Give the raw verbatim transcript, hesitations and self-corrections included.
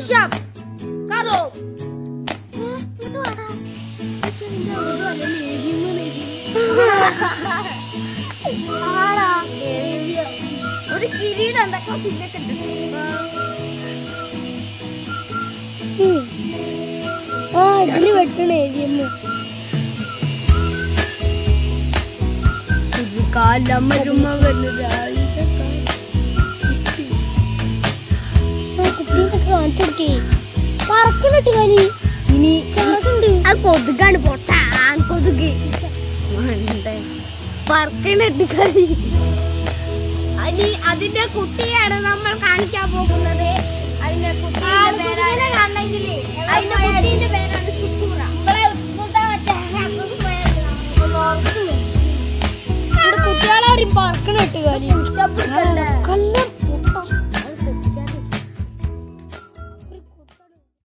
Push-up. Karo. ഒരു കിരീടം എന്തൊക്കെ ചിന്തക്കുണ്ട്. ആ ഇതില് വെട്ടണേ കാലമ്മരുമ്മ വരുന്നത് കുട്ടീനൊക്കെ കാണിച്ചു കൊടുക്കേ പറക്കണിട്ട് കളി ഇനി ചെറുതുണ്ട് അത് കൊതുകാണ് പൊട്ടാൻ കൊതുക് പറക്കണിട്ട് കളി. ഇനി അതിന്റെ കുട്ടിയാണ് നമ്മൾ കാണിക്കാൻ പോകുന്നത്. അതിന്റെ കുട്ടീന്റെ പേരാണ് അതിന്റെ കുട്ടീന്റെ പേരാണ് സുക്കൂറ. കുട്ടികളാരും പറക്കണിട്ട് കളി കള്ളം